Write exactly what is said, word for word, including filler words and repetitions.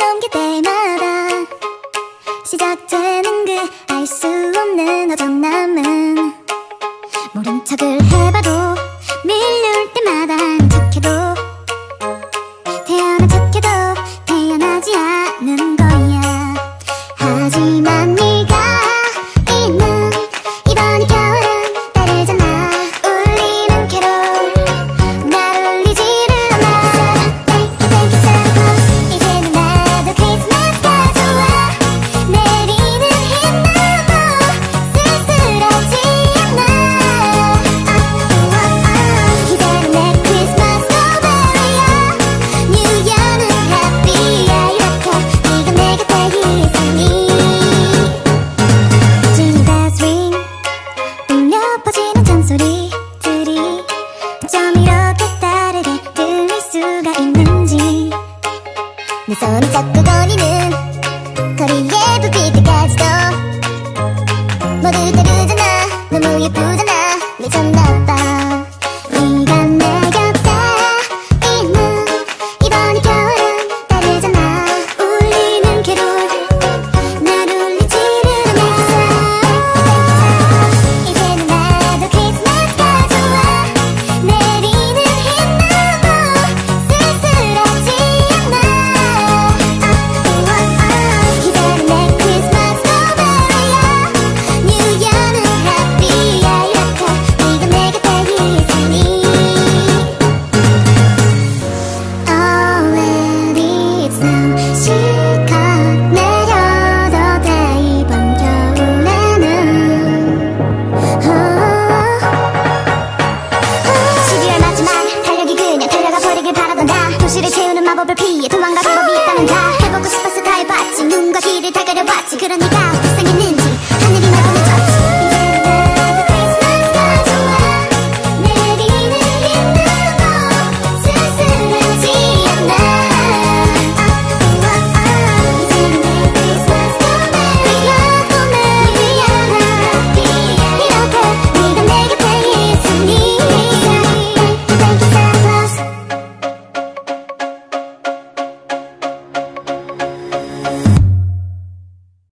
넘길 때마다 시작되는 그 알 수 없는 어정남은 모른 척을 해봐도 밀릴 때마다 착해도 태어난 척해도 태어나지 않는 거야. 하지만 네가 있는 이번 겨울은 다르잖아. 울리는 캐롤 날 울리지를 않아. Take it, take it, so 이제는 나도 크리스마스가 좋아. 내리는 흰나무 쓸쓸하지 않아. 이제는 내 크리스마스 노벨이야. New Year는 happy야. 이렇게 네가 내 곁에 있으니 진짜 swing 울려 퍼지는 잔소리들이 어쩜 이렇게 다르게 들릴 수가 있는지. 내 손을 잡고 거니는 거리에 불필 때까지도 모두 다르잖아. 너무 예쁘잖아. 미쳤나봐. 네가 내 곁에 있는 이번 겨울은 다르잖아. 울리는 캐롤 날 울리지를 않아. 이제는 나도 크리스마스가 좋아. 내리는 흰나무 쓸쓸하지 않아. 이제는 내 크리스마스 노벨이야. New Year는 happy야. 이렇게 네가 내 곁에 있으니 Already it's now. 실컷 내려도 돼 이번 겨울에는. 십이월 마지막 달력이 그냥 달려가 버리길 바라던가. 도시를 채우는 마법을 피해 도망갈 방법이 있다는가. 해보고 싶어서 다 해봤지. 눈과 귀를 다 가려봤지. 그러니까